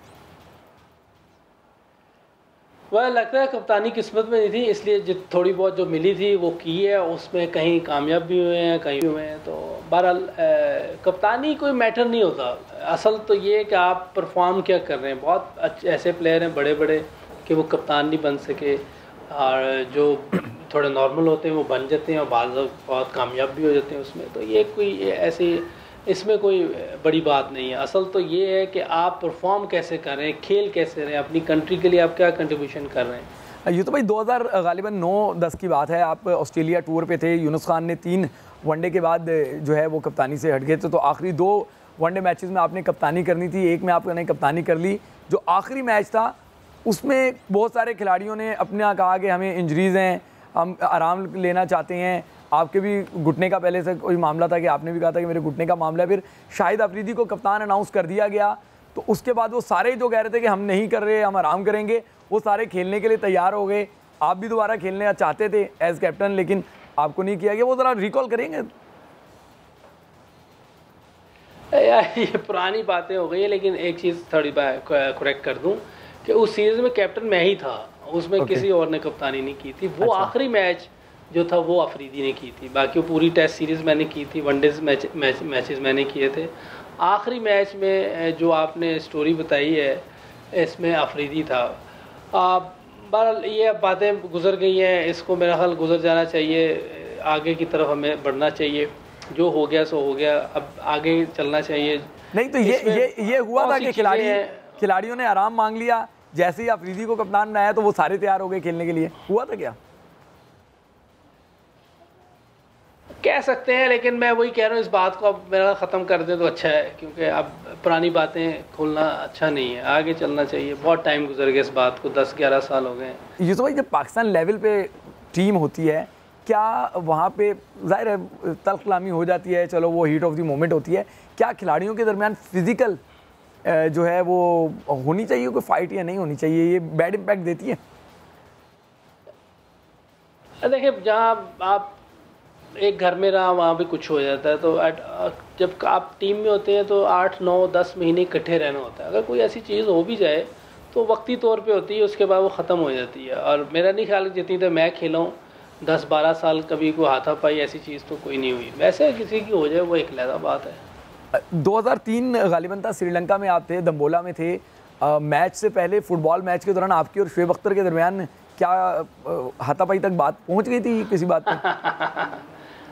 वह लगता है कप्तानी किस्मत में नहीं थी, इसलिए जो थोड़ी बहुत जो मिली थी वो की है, उसमें कहीं कामयाब भी हुए हैं, कहीं हुए हैं। तो बहरहाल कप्तानी कोई मैटर नहीं होता, असल तो ये है कि आप परफॉर्म क्या कर रहे हैं। बहुत अच्छे ऐसे प्लेयर हैं बड़े बड़े कि वो कप्तान नहीं बन सके, और जो थोड़े नॉर्मल होते हैं वो बन जाते हैं और बहुत कामयाब भी हो जाते हैं उसमें। तो ये कोई ऐसी इसमें कोई बड़ी बात नहीं है। असल तो ये है कि आप परफॉर्म कैसे कर रहे हैं, खेल कैसे रहे हैं, अपनी कंट्री के लिए आप क्या कंट्रीब्यूशन कर रहे हैं। यूसुफ भाई, 2009-10 की बात है, आप ऑस्ट्रेलिया टूर पे थे। यूनुस खान ने 3 वनडे के बाद जो है वो कप्तानी से हट गए थे, तो आखिरी 2 वनडे मैचेस में आपने कप्तानी करनी थी, एक में आपने कप्तानी कर ली। जो आखिरी मैच था उसमें बहुत सारे खिलाड़ियों ने अपना कहा कि हमें इंजरीज़ हैं, हम आराम लेना चाहते हैं। आपके भी घुटने का पहले से कोई मामला था कि आपने भी कहा था कि मेरे घुटने का मामला है। फिर शाहिद अफरीदी को कप्तान अनाउंस कर दिया गया, तो उसके बाद वो सारे जो कह रहे थे कि हम नहीं कर रहे, हम आराम करेंगे, वो सारे खेलने के लिए तैयार हो गए। आप भी दोबारा खेलने चाहते थे एज कैप्टन, लेकिन आपको नहीं किया गया। वो ज़रा रिकॉल करेंगे? यार ये पुरानी बातें हो गई है, लेकिन एक चीज़ थोड़ी करेक्ट कर दूं कि उस सीरीज़ में कैप्टन मैं ही था, उसमें किसी और ने कप्तानी नहीं की थी। वो आखिरी मैच जो था वो अफरीदी ने की थी, बाकी वो पूरी टेस्ट सीरीज़ मैंने की थी, वनडेज मैचेस मैंने किए थे। आखिरी मैच में जो आपने स्टोरी बताई है इसमें अफरीदी था। बहरहाल ये बातें गुजर गई हैं, इसको मेरा ख्याल गुजर जाना चाहिए, आगे की तरफ हमें बढ़ना चाहिए। जो हो गया सो हो गया, अब आगे चलना चाहिए। नहीं तो ये हुआ था कि खिलाड़ियों ने आराम मांग लिया, जैसे ही अफरीदी को कप्तान बनाया तो वो सारे तैयार हो गए खेलने के लिए, हुआ था क्या? कह सकते हैं, लेकिन मैं वही कह रहा हूँ, इस बात को अब मेरा ख़त्म कर दें तो अच्छा है, क्योंकि अब पुरानी बातें खोलना अच्छा नहीं है, आगे चलना चाहिए। बहुत टाइम गुजर गया इस बात को, 10-11 साल हो गए। यूसुफ भाई, जब पाकिस्तान लेवल पे टीम होती है, क्या वहाँ पे जाहिर है तल्ख कलामी हो जाती है, चलो वो हीट ऑफ द मोमेंट होती है, क्या खिलाड़ियों के दरमियान फिज़िकल जो है वो होनी चाहिए कोई फाइट, या नहीं होनी चाहिए? ये बैड इम्पैक्ट देती है? देखिए, जहाँ आप एक घर में रहा वहाँ भी कुछ हो जाता है, तो जब आप टीम में होते हैं तो 8-9-10 महीने इकट्ठे रहना होता है। अगर कोई ऐसी चीज़ हो भी जाए तो वक्ती तौर पे होती है, उसके बाद वो ख़त्म हो जाती है। और मेरा नहीं ख्याल जितनी देर मैं खेला हूँ 10-12 साल कभी कोई हाथापाई ऐसी चीज़ तो कोई नहीं हुई। वैसे किसी की हो जाए वो एक अलग बात है। 2003 गालिबन था, श्रीलंका में आप थे, दम्बोला में थे। मैच से पहले फुटबॉल मैच के दौरान आपकी और शुएब अख्तर के दरमियान क्या हाथापाई तक बात पहुँच गई थी किसी बात पर?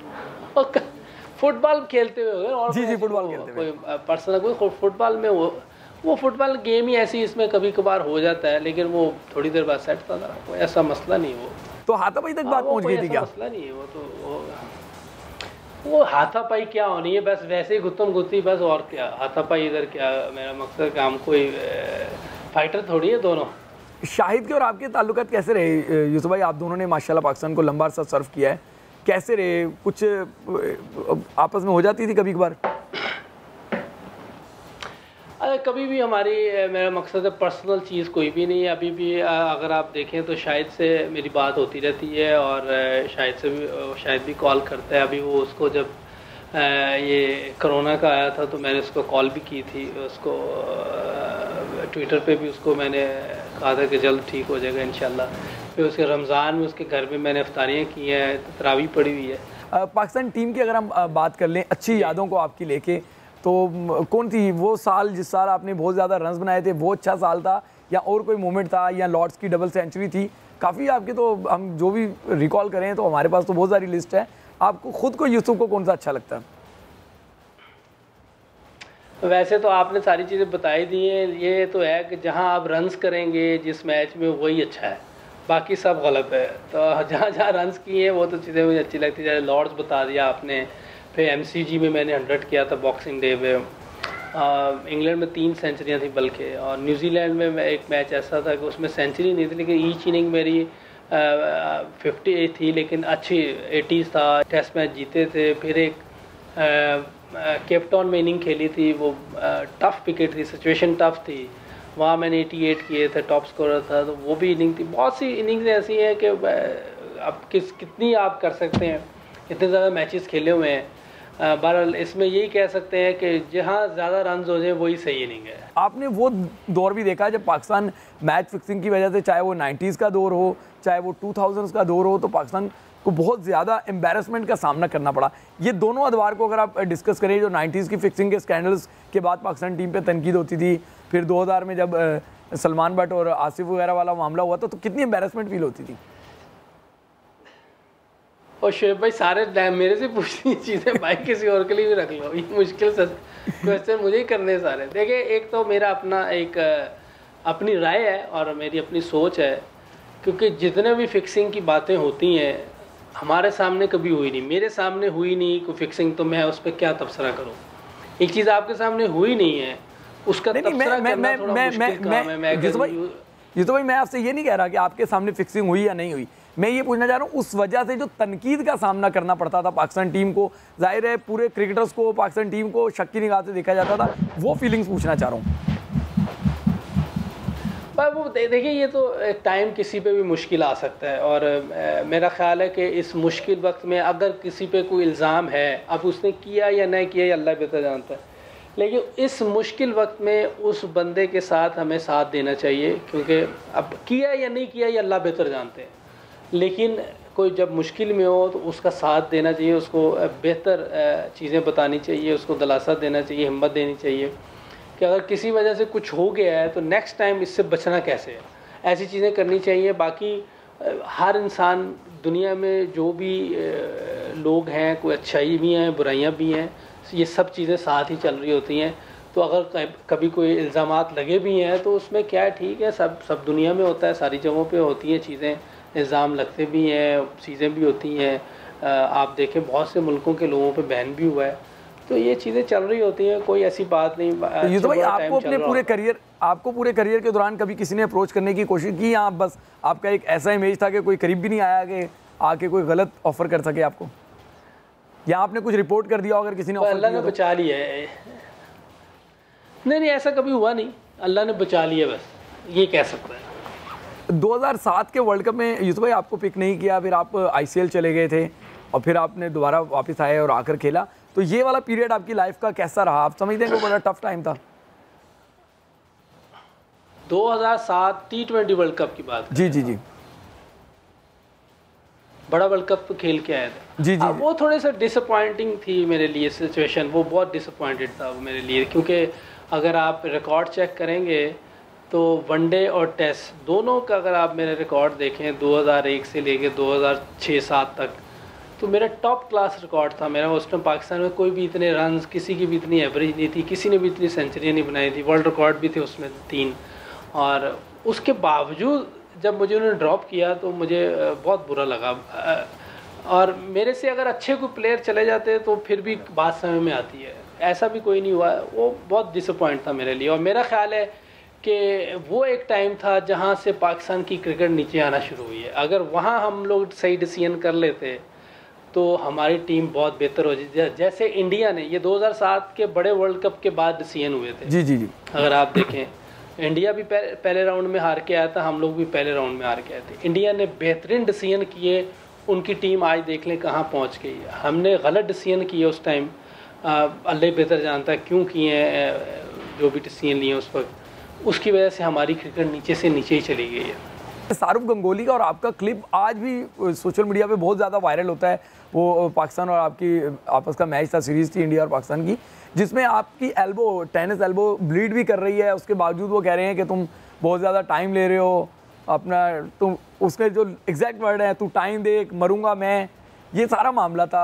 फुटबॉल खेलते हुए और जी फुटबॉल खेलते हुए कोई पर्सनल कोई फुटबॉल में वो फुटबॉल गेम ही ऐसी, इसमें कभी कभार हो जाता है, लेकिन वो थोड़ी देर बाद सेट था, कोई ऐसा मसला नहीं। वो तो हाथापाई तक बात पहुंच गई थी क्या? मसला नहीं है वो तो। वो हाथापाई क्या होनी है, बस वैसे ही गुत्तम गुत्ती, बस और क्या हाथापाई इधर क्या। मेरा मकसद काम कोई फाइटर थोड़ी है दोनों। शाहिद के और आपके ताल्लुकात कैसे रहे यूसुफ भाई? आप दोनों ने माशाल्लाह पाकिस्तान को लंबा अर्सा सर्व किया है, कैसे रहे? कुछ आपस में हो जाती थी कभी कभार? अरे कभी भी हमारी, मेरा मकसद है पर्सनल चीज़ कोई भी नहीं है। अभी भी अगर आप देखें तो शाहिद से मेरी बात होती रहती है, और शाहिद भी कॉल करता है। अभी वो उसको जब ये कोरोना का आया था तो मैंने उसको कॉल भी की थी, उसको ट्विटर पे भी उसको मैंने कहा था कि जल्द ठीक हो जाएगा इंशाल्लाह। फिर उसके रमज़ान में उसके घर में मैंने इफ्तारियाँ की हैं, तरावी पड़ी हुई है। पाकिस्तान टीम की अगर हम बात कर लें अच्छी यादों को आपकी लेके, तो कौन थी वो साल जिस साल आपने बहुत ज़्यादा रन्स बनाए थे, वो अच्छा साल था, या और कोई मोमेंट था, या लॉर्ड्स की डबल सेंचुरी थी? काफ़ी आपके, तो हम जो भी रिकॉल करें तो हमारे पास तो बहुत सारी लिस्ट है। आपको खुद को, यूसुफ को कौन सा अच्छा लगता है? वैसे तो आपने सारी चीज़ें बताई दी हैं। ये तो है कि जहां आप रन्स करेंगे जिस मैच में वही अच्छा है, बाकी सब गलत है। तो जहाँ जहाँ रन्स किए हैं वो तो चीज़ें मुझे अच्छी लगती है। जैसे लॉर्ड्स बता दिया आपने, फिर MCG में मैंने 100 किया था बॉक्सिंग डे पे। इंग्लैंड में 3 सेंचुरियाँ थी बल्कि, और न्यूजीलैंड में मैं एक मैच ऐसा था कि उसमें सेंचुरी नहीं थी, लेकिन ईच इनिंग मेरी 58 थी, लेकिन अच्छी 80s था। टेस्ट मैच जीते थे। फिर एक केप टाउन में इनिंग खेली थी, वो टफ विकेट थी, सिचुएशन टफ थी, वहाँ मैंने 88 किए थे, टॉप स्कोरर था। तो वो भी इनिंग थी। बहुत सी इनिंग्स ऐसी हैं कि अब कितनी आप कर सकते हैं, इतने ज़्यादा मैचेस खेले हुए हैं। बहरहाल इसमें यही कह सकते हैं कि जहाँ ज़्यादा रन हो जाए वही सही इनिंग है। आपने वो दौर भी देखा है जब पाकिस्तान मैच फिक्सिंग की वजह से, चाहे वो 90s का दौर हो, चाहे वो 2000s का दौर हो, तो पाकिस्तान को बहुत ज़्यादा एम्बेरसमेंट का सामना करना पड़ा। ये दोनों अदवार को अगर आप डिस्कस करें, जो 90s की फिक्सिंग के स्कैंडल्स के बाद पाकिस्तान टीम पे तनकीद होती थी, फिर 2000 में जब सलमान बट और आसिफ वगैरह वाला मामला हुआ था, तो कितनी एम्बेरसमेंट फील होती थी? और शेख भाई सारे मेरे से पूछनी चीज़ें भाई किसी और के लिए भी रख लो, ये मुश्किल क्वेश्चन मुझे ही करने सारे। देखिए, एक तो मेरा अपना एक अपनी राय है और मेरी अपनी सोच है, क्योंकि जितने भी फिक्सिंग की बातें होती हैं हमारे सामने कभी हुई नहीं, मेरे सामने हुई नहीं कोई फिक्सिंग, तो मैं उस पर क्या तबसरा करूँ। एक चीज़ आपके सामने हुई नहीं है, उसका तबसरा करना थोड़ा मुश्किल काम है। ये तो भाई मैं आपसे ये नहीं कह रहा कि आपके सामने फिक्सिंग हुई या नहीं हुई, मैं ये पूछना चाह रहा हूँ उस वजह से जो तनकीद का सामना करना पड़ता था पाकिस्तान टीम को, जाहिर है पूरे क्रिकेटर्स को, पाकिस्तान टीम को शक की निगाह से देखा जाता था, वो फीलिंग्स पूछना चाह रहा हूँ। पर वो देखिए, ये तो टाइम किसी पे भी मुश्किल आ सकता है, और मेरा ख्याल है कि इस मुश्किल वक्त में अगर किसी पे कोई इल्ज़ाम है, अब उसने किया या नहीं किया ये अल्लाह बेहतर जानता है, लेकिन इस मुश्किल वक्त में उस बंदे के साथ हमें साथ देना चाहिए, क्योंकि अब किया या नहीं किया ये अल्लाह बेहतर जानते हैं, लेकिन कोई जब मुश्किल में हो तो उसका साथ देना चाहिए, उसको बेहतर चीज़ें बतानी चाहिए, उसको दिलासा देना चाहिए, हिम्मत देनी चाहिए कि अगर किसी वजह से कुछ हो गया है तो नेक्स्ट टाइम इससे बचना कैसे है, ऐसी चीज़ें करनी चाहिए। बाकी हर इंसान दुनिया में जो भी लोग हैं, कोई अच्छाई भी हैं, बुराइयां भी हैं, ये सब चीज़ें साथ ही चल रही होती हैं। तो अगर कभी कोई इल्ज़ामात लगे भी हैं तो उसमें क्या है, ठीक है, सब दुनिया में होता है, सारी जगहों पे होती हैं चीज़ें, इल्ज़ाम लगते भी हैं, चीज़ें भी होती हैं। आप देखें बहुत से मुल्कों के लोगों पे बैन भी हुआ है, तो ये चीज़ें चल रही होती हैं, कोई ऐसी बात नहीं। तो ये तो भाई आपको अपने पूरे करियर के दौरान कभी किसी ने अप्रोच करने की कोशिश की, या बस आपका एक ऐसा इमेज था कि कोई करीब भी नहीं आया कि आके कोई गलत ऑफर कर सके आपको, या आपने कुछ रिपोर्ट कर दिया अगर किसी ने ऑफर अल्लाह ने बचा लिया है? नहीं, ऐसा कभी हुआ नहीं, अल्लाह ने बचा लिया, बस ये कह सकते हैं। 2007 के वर्ल्ड कप में यूसुफ भाई आपको पिक नहीं किया, फिर आप ICL चले गए थे और फिर आपने दोबारा वापस आए और आकर खेला, तो ये वाला पीरियड आपकी लाइफ का कैसा रहा? आप समझते हैं कि बड़ा टफ टाइम था? 2007 T20 वर्ल्ड कप की बात? जी, बड़ा वर्ल्ड कप तो खेल के आए थे। जी। वो थोड़े से डिसअपॉइंटिंग थी मेरे लिए सिचुएशन, वो बहुत डिसअपॉइंटेड था वो मेरे लिए, क्योंकि अगर आप रिकॉर्ड चेक करेंगे तो वनडे और टेस्ट दोनों का अगर आप मेरे रिकॉर्ड देखें 2001 से लेके 2006-07 तक, तो मेरा टॉप क्लास रिकॉर्ड था मेरा। उस टाइम पाकिस्तान में कोई भी इतने रन, किसी की भी इतनी एवरेज नहीं थी, किसी ने भी इतनी सेंचुरी नहीं बनाई थी, वर्ल्ड रिकॉर्ड भी थे उसमें 3। और उसके बावजूद जब मुझे उन्होंने ड्रॉप किया तो मुझे बहुत बुरा लगा, और मेरे से अगर अच्छे कोई प्लेयर चले जाते तो फिर भी बात समझ में आती है, ऐसा भी कोई नहीं हुआ। वो बहुत डिसअपॉइंट था मेरे लिए, और मेरा ख्याल है कि वो एक टाइम था जहाँ से पाकिस्तान की क्रिकेट नीचे आना शुरू हुई है। अगर वहाँ हम लोग सही डिसीजन कर लेते तो हमारी टीम बहुत बेहतर हो जाती। जैसे इंडिया ने ये 2007 के बड़े वर्ल्ड कप के बाद डिसीजन हुए थे। जी। अगर आप देखें, इंडिया भी पहले राउंड में हार के आया था, हम लोग भी पहले राउंड में हार के आए थे। इंडिया ने बेहतरीन डिसीजन किए, उनकी टीम आज देख लें कहाँ पहुँच गई। हमने गलत डिसीजन किए उस टाइम, अल्लाह बेहतर जानता है क्यों किए जो भी डिसीजन लिए उस वक्त, उसकी वजह से हमारी क्रिकेट नीचे से नीचे ही चली गई है। शाहरुख गंगोली का और आपका क्लिप आज भी सोशल मीडिया पे बहुत ज़्यादा वायरल होता है। वो पाकिस्तान और आपकी आपस का मैच था, सीरीज़ थी इंडिया और पाकिस्तान की, जिसमें आपकी एल्बो, टेनिस एल्बो ब्लीड भी कर रही है। उसके बावजूद वो कह रहे हैं कि तुम बहुत ज़्यादा टाइम ले रहे हो अपना, तुम उसके जो एग्जैक्ट वर्ड है, तू टाइम दे, मरूंगा मैं, ये सारा मामला था।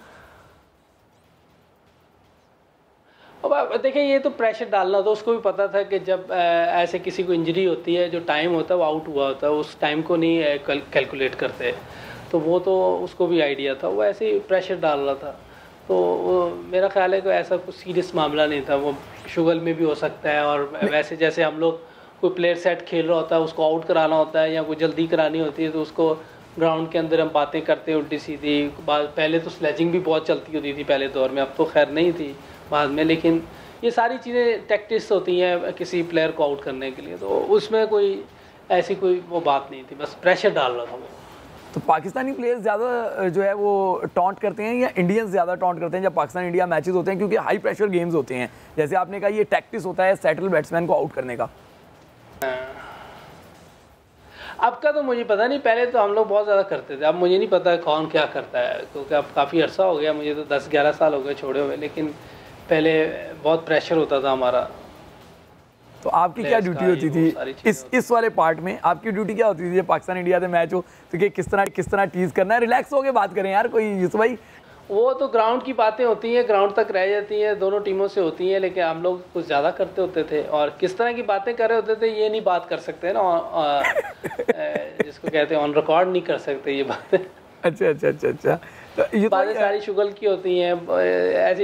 अब देखिए, ये तो प्रेशर डालना था। उसको भी पता था कि जब ऐसे किसी को इंजरी होती है, जो टाइम होता है वो आउट हुआ होता है, उस टाइम को नहीं कैलकुलेट करते, तो वो तो उसको भी आइडिया था, वो ऐसे ही प्रेशर डाल रहा था। तो मेरा ख्याल है कि ऐसा कुछ सीरियस मामला नहीं था, वो शुगर में भी हो सकता है। और वैसे जैसे हम लोग कोई प्लेयर सेट खेल रहा होता है, उसको आउट कराना होता है या कोई जल्दी करानी होती है, तो उसको ग्राउंड के अंदर हम बातें करते हैं उल्टी सीधी। पहले तो स्लेजिंग भी बहुत चलती होती थी पहले दौर में, अब तो खैर नहीं थी बाद में, लेकिन ये सारी चीज़ें टैक्टिक्स होती हैं किसी प्लेयर को आउट करने के लिए, तो उसमें कोई ऐसी कोई वो बात नहीं थी, बस प्रेशर डाल रहा था वो। तो पाकिस्तानी प्लेयर्स ज़्यादा जो है वो टॉन्ट करते हैं या इंडियंस ज़्यादा टॉन्ट करते हैं जब पाकिस्तान इंडिया मैचेस होते हैं, क्योंकि हाई प्रेशर गेम्स होते हैं, जैसे आपने कहा ये टैक्टिक्स होता है सेटल बैट्समैन को आउट करने का। अब का तो मुझे पता नहीं, पहले तो हम लोग बहुत ज़्यादा करते थे, अब मुझे नहीं पता कौन क्या करता है, क्योंकि अब काफ़ी अर्सा हो गया, मुझे तो 10-11 साल हो गए छोड़े हुए, लेकिन पहले बहुत प्रेशर होता था हमारा। तो आपकी क्या ड्यूटी होती थी इस वाले पार्ट में? आपकी ड्यूटी क्या होती थी जब पाकिस्तान इंडिया से मैच हो तो कि किस तरह टीज करना है? रिलैक्स होकर बात करें यार, कोई यूसुफ भाई। वो तो ग्राउंड की बातें होती हैं, ग्राउंड तक रह जाती हैं, दोनों टीमों से होती हैं, लेकिन हम लोग कुछ ज़्यादा करते होते थे। और किस तरह की बातें कर रहे होते थे ये नहीं बात कर सकते ना, जिसको कहते हैं ऑन रिकॉर्ड नहीं कर सकते ये बातें। अच्छा। तो ये बातें सारी शुगल की होती हैं ऐसी।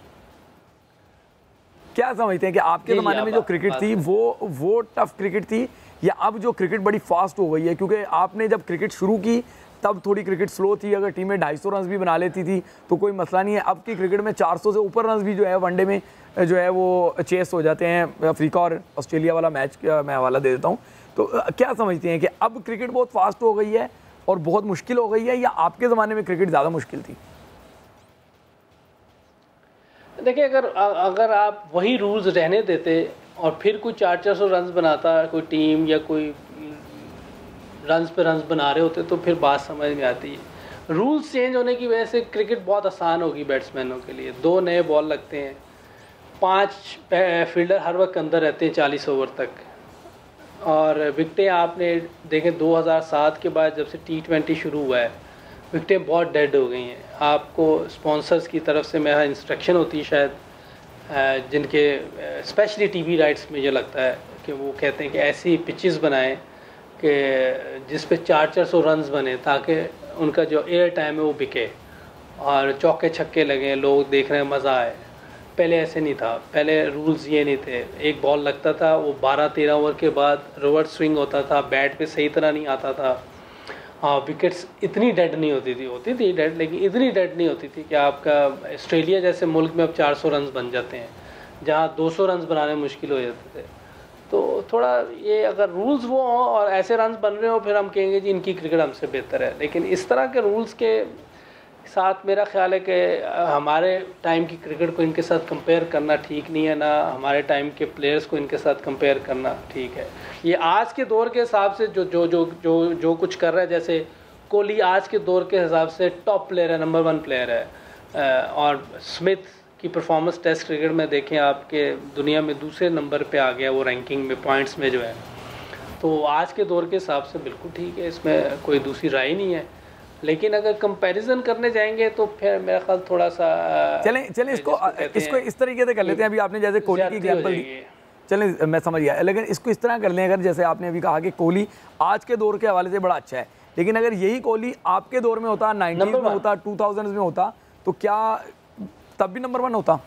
क्या समझते हैं कि आपके ज़माने में जो क्रिकेट थी वो टफ क्रिकेट थी, या अब जो क्रिकेट बड़ी फास्ट हो गई है? क्योंकि आपने जब क्रिकेट शुरू की तब थोड़ी क्रिकेट स्लो थी, अगर टीमें 250 रन भी बना लेती थी तो कोई मसला नहीं है। अब की क्रिकेट में 400 से ऊपर रन भी जो है वनडे में जो है वो चेस हो जाते हैं। अफ्रीका और ऑस्ट्रेलिया वाला मैच का मैं हवाला दे देता हूँ। तो क्या समझते हैं कि अब क्रिकेट बहुत फास्ट हो गई है और बहुत मुश्किल हो गई है, या आपके ज़माने में क्रिकेट ज़्यादा मुश्किल थी? देखिए, अगर आप वही रूल्स रहने देते और फिर कोई 400 रन बनाता कोई टीम, या कोई रन्स पे रन्स बना रहे होते, तो फिर बात समझ में आती है। रूल्स चेंज होने की वजह से क्रिकेट बहुत आसान होगी बैट्समैनों के लिए। 2 नए बॉल लगते हैं, 5 फील्डर हर वक्त अंदर रहते हैं 40 ओवर तक, और विकटें आपने देखें 2007 के बाद जब से T20 शुरू हुआ है, विकटें बहुत डेड हो गई हैं। आपको स्पॉन्सर्स की तरफ से मेरा इंस्ट्रक्शन होती है शायद, जिनके स्पेशली टीवी राइट्स में ये लगता है कि वो कहते हैं कि ऐसी पिचेस बनाएं कि जिस पे 400 रन्स बने, ताकि उनका जो एयर टाइम है वो बिके और चौके छक्के लगें, लोग देख रहे हैं, मज़ा आए। पहले ऐसे नहीं था, पहले रूल्स ये नहीं थे। एक बॉल लगता था, वो 12-13 ओवर के बाद रिवर्स स्विंग होता था, बैट पे सही तरह नहीं आता था। हाँ, विकेट्स इतनी डेड नहीं होती थी डेड, लेकिन इतनी डेड नहीं होती थी कि आपका ऑस्ट्रेलिया जैसे मुल्क में अब 400 रन बन जाते हैं, जहाँ 200 रन बनाने मुश्किल हो जाते थे। तो थोड़ा ये अगर रूल्स वो हों और ऐसे रन बन रहे हो, फिर हम कहेंगे जी इनकी क्रिकेट हमसे बेहतर है। लेकिन इस तरह के रूल्स के साथ मेरा ख्याल है कि हमारे टाइम की क्रिकेट को इनके साथ कंपेयर करना ठीक नहीं है, ना हमारे टाइम के प्लेयर्स को इनके साथ कंपेयर करना ठीक है। ये आज के दौर के हिसाब से जो कुछ कर रहा है, जैसे कोहली आज के दौर के हिसाब से टॉप प्लेयर है, नंबर 1 प्लेयर है, और स्मिथ की परफॉर्मेंस टेस्ट क्रिकेट में देखें आपके दुनिया में दूसरे नंबर पे आ गया वो रैंकिंग में, पॉइंट्स में जो है। तो आज के दौर के हिसाब से बिल्कुल ठीक है, इसमें कोई दूसरी राय नहीं है। लेकिन अगर कंपैरिजन करने जाएंगे तो फिर मेरा ख्याल थोड़ा सा चलें इसको इस तरीके से कर लेते हैं। अभी आपने जैसे कोहली की एग्जांपल दी, चलें मैं समझ गया, लेकिन इसको इस तरह कर लें, अगर जैसे आपने अभी कहा कि कोहली आज के दौर के हवाले से बड़ा अच्छा है, लेकिन अगर यही कोहली आपके दौर में होता, 90s में होता, 2000s में होता, तो क्या तब भी नंबर 1 होता?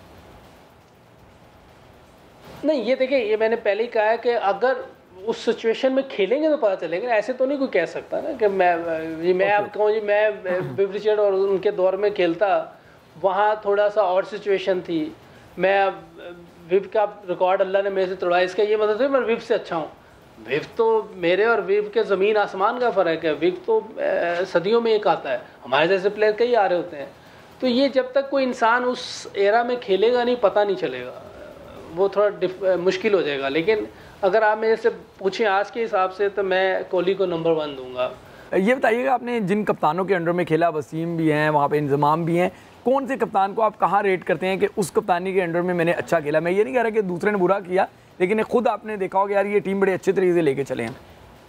नहीं, ये देखिए, ये मैंने पहले ही कहा है कि अगर उस सिचुएशन में खेलेंगे तो पता चलेगा। ऐसे तो नहीं कोई कह सकता ना कि मैं अब कहूँ जी मैं विव रिचर्ड और उनके दौर में खेलता, वहाँ थोड़ा सा और सिचुएशन थी, मैं विव का रिकॉर्ड अल्लाह ने मेरे से तोड़ा, इसका ये मतलब है मैं विव से अच्छा हूँ। विव तो मेरे और विव के ज़मीन आसमान का फ़र्क है। विव तो सदियों में एक आता है, हमारे जैसे प्लेयर कई आ रहे होते हैं। तो ये जब तक कोई इंसान उस एरा में खेलेगा नहीं, पता नहीं चलेगा, वो थोड़ा मुश्किल हो जाएगा। लेकिन अगर आप मेरे से पूछें आज के हिसाब से तो मैं कोहली को नंबर 1 दूंगा। ये बताइएगा, आपने जिन कप्तानों के अंडर में खेला, वसीम भी हैं वहाँ पे, इंजमाम भी हैं, कौन से कप्तान को आप कहाँ रेट करते हैं कि उस कप्तानी के अंडर में मैंने अच्छा खेला? मैं ये नहीं कह रहा कि दूसरे ने बुरा किया, लेकिन खुद आपने देखा होगा यार ये टीम बड़े अच्छे तरीके से लेके चले हैं।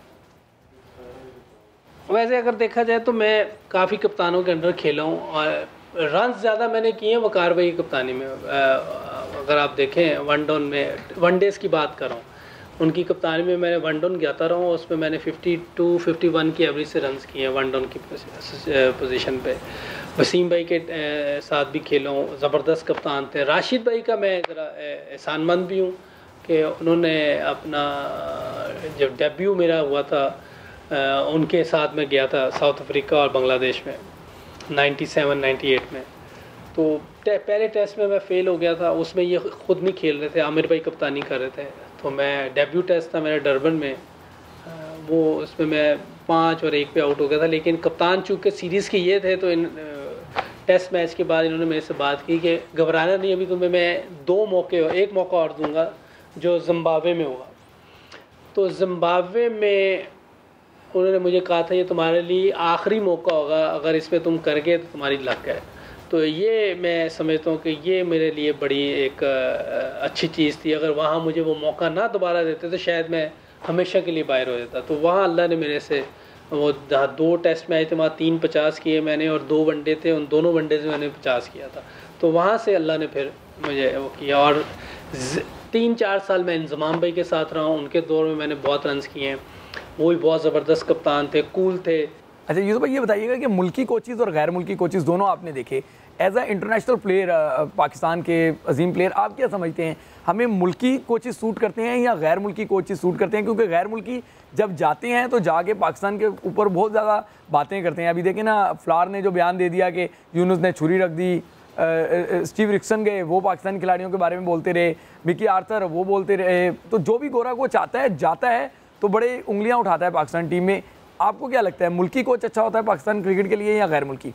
वैसे अगर देखा जाए तो मैं काफ़ी कप्तानों के अंडर खेला हूँ और रन ज़्यादा मैंने किए हैं वकार भाई की कप्तानी में। अगर आप देखें वन डेज़ की बात कर रहा हूँ, उनकी कप्तानी में मैंने वन डाउन जाता रहा हूँ, उसमें मैंने 52-51 की एवरेज से रन्स किए हैं वन डाउन की पोजीशन पे। वसीम भाई के साथ भी खेला हूँ, ज़बरदस्त कप्तान थे। राशिद भाई का मैं ज़रा एहसानमंद भी हूँ कि उन्होंने अपना जब डेब्यू मेरा हुआ था उनके साथ में गया था साउथ अफ्रीका और बांग्लादेश में 97-98 में, तो पहले टेस्ट में मैं फ़ेल हो गया था, उसमें ये ख़ुद नहीं खेल रहे थे, आमिर भाई कप्तानी कर रहे थे। तो मैं डेब्यू टेस्ट था मेरा डरबन में, वो उसमें मैं 5 और 1 पे आउट हो गया था, लेकिन कप्तान चूँकि सीरीज़ के ये थे तो इन टेस्ट मैच के बाद इन्होंने मेरे से बात की कि घबराना नहीं, अभी तुम्हें मैं एक मौका और दूंगा जो जिम्बाब्वे में हुआ। तो जिम्बाब्वे में उन्होंने मुझे कहा था ये तुम्हारे लिए आखिरी मौका होगा, अगर इसमें तुम कर गए तो तुम्हारी लक है। तो ये मैं समझता हूँ कि ये मेरे लिए बड़ी एक अच्छी चीज़ थी। अगर वहाँ मुझे वो मौका ना दोबारा देते तो शायद मैं हमेशा के लिए बाहर हो जाता। तो वहाँ अल्लाह ने मेरे से वो 2 टेस्ट मैच थे, वहाँ 3 50 किए मैंने और 2 वनडे थे, उन दोनों वनडे से मैंने 50 किया था। तो वहाँ से अल्लाह ने फिर मुझे वो किया और 3-4 साल मैं इंजमाम भाई के साथ रहा हूँ, उनके दौर में मैंने बहुत रन्स किए हैं। वो भी बहुत ज़बरदस्त कप्तान थे, कूल थे। अच्छा यूसुफ भाई, ये बताइएगा कि मुल्की कोचेज़ और गैर मुल्की कोचेज़ दोनों आपने देखे, as a international player, Pakistan के अजीम प्लेयर, आप क्या समझते हैं हमें मुल्की कोचेज़ सूट करते हैं या गैर मुल्की कोचेज़ सूट करते हैं? क्योंकि गैर मुल्की जब जाते हैं तो जाके पाकिस्तान के ऊपर बहुत ज़्यादा बातें करते हैं। अभी देखें ना, फ्लार ने जो बयान दे दिया कि यूनुस ने छुरी रख दी, स्टीव रिक्सन गए, वो पाकिस्तानी खिलाड़ियों के बारे में बोलते रहे, मिकी आर्थर वो बोलते रहे। तो जो भी गोरा कोच आता है जाता है तो बड़े उंगलियां उठाता है पाकिस्तान टीम में। आपको क्या लगता है, मुल्की कोच अच्छा होता है पाकिस्तान क्रिकेट के लिए या गैर मुल्की?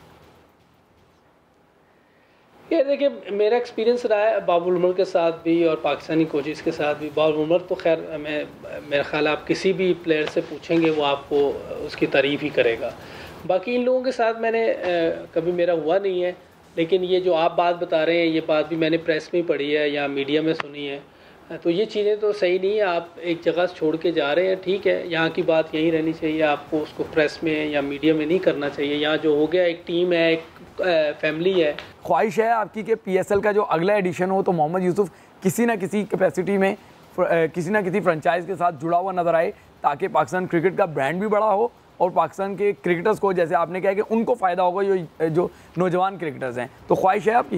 ये देखिए, मेरा एक्सपीरियंस रहा है बाबुल उमर के साथ भी और पाकिस्तानी कोचेज़ के साथ भी। बाबुल उमर तो खैर मेरा ख्याल आप किसी भी प्लेयर से पूछेंगे वो आपको उसकी तारीफ़ ही करेगा। बाकी इन लोगों के साथ मैंने कभी मेरा हुआ नहीं है, लेकिन ये जो आप बात बता रहे हैं ये बात भी मैंने प्रेस में पढ़ी है या मीडिया में सुनी है। तो ये चीज़ें तो सही नहीं है। आप एक जगह छोड़ के जा रहे हैं, ठीक है, यहाँ की बात यहीं रहनी चाहिए, आपको उसको प्रेस में या मीडिया में नहीं करना चाहिए। यहाँ जो हो गया, एक टीम है, एक फैमिली है। ख्वाहिश है आपकी कि PSL का जो अगला एडिशन हो तो मोहम्मद यूसुफ किसी ना किसी कैपेसिटी में किसी ना किसी फ्रेंचाइज के साथ जुड़ा हुआ नजर आए, ताकि पाकिस्तान क्रिकेट का ब्रांड भी बड़ा हो और पाकिस्तान के क्रिकेटर्स को, जैसे आपने कहा कि उनको फ़ायदा होगा जो नौजवान क्रिकेटर्स हैं। तो ख्वाहिश है आपकी?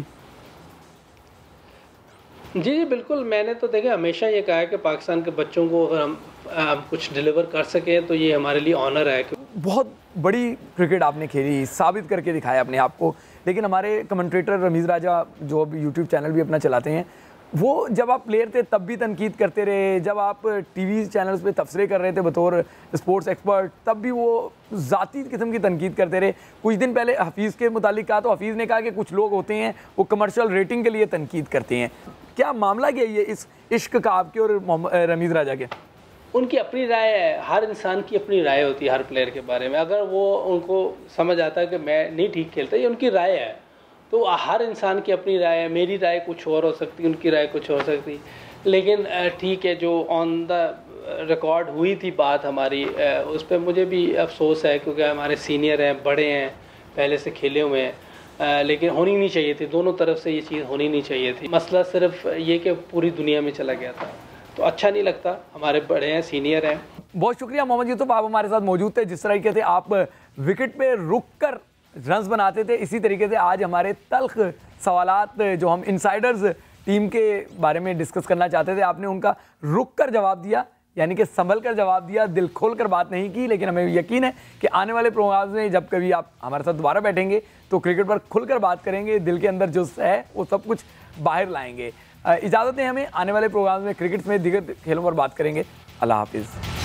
जी बिल्कुल। मैंने तो देखिए हमेशा ये कहा है कि पाकिस्तान के बच्चों को अगर हम कुछ डिलीवर कर सकें तो ये हमारे लिए ऑनर है। बहुत बड़ी क्रिकेट आपने खेली, साबित करके दिखाया अपने आप को। लेकिन हमारे कमेंट्रेटर रमीज़ राजा जो अब यूट्यूब चैनल भी अपना चलाते हैं, वो जब आप प्लेयर थे तब भी तनकीद करते रहे, जब आप टीवी चैनल्स पे तबसरे कर रहे थे बतौर स्पोर्ट्स एक्सपर्ट तब भी वो ज़ाती किस्म की तनकीद करते रहे। कुछ दिन पहले हफीज़ के मुतालिक कहा तो हफीज़ ने कहा कि कुछ लोग होते हैं वो कमर्शियल रेटिंग के लिए तनकीद करते हैं। क्या मामला क्या ये इस इश्क का आपके और रमीज़ राजा के? उनकी अपनी राय है, हर इंसान की अपनी राय होती है हर प्लेयर के बारे में। अगर वो उनको समझ आता है कि मैं नहीं ठीक खेलता, ये उनकी राय है, तो हर इंसान की अपनी राय है। मेरी राय कुछ और हो सकती है, उनकी राय कुछ हो सकती। लेकिन ठीक है, जो ऑन द रिकॉर्ड हुई थी बात हमारी, उस पर मुझे भी अफसोस है क्योंकि हमारे सीनियर हैं, बड़े हैं, पहले से खेले हुए हैं। लेकिन होनी नहीं चाहिए थी, दोनों तरफ से ये चीज़ होनी नहीं चाहिए थी। मसला सिर्फ ये कि पूरी दुनिया में चला गया था, तो अच्छा नहीं लगता। हमारे बड़े हैं, सीनियर हैं। बहुत शुक्रिया मोहम्मद यूसुफ, आप हमारे साथ मौजूद थे। जिस तरीके से आप विकेट पे रुक कर रन्स बनाते थे, इसी तरीके से आज हमारे तल्ख सवालात जो हम इनसाइडर्स टीम के बारे में डिस्कस करना चाहते थे, आपने उनका रुक कर जवाब दिया, यानी कि संभल कर जवाब दिया, दिल खोल कर बात नहीं की। लेकिन हमें यकीन है कि आने वाले प्रोग्राम में जब कभी आप हमारे साथ दोबारा बैठेंगे तो क्रिकेट पर खुलकर बात करेंगे, दिल के अंदर जो है वो सब कुछ बाहर लाएंगे। इजाज़त है हमें, आने वाले प्रोग्राम में क्रिकेट में दीगर खेलों पर बात करेंगे। अल्लाह हाफिज़।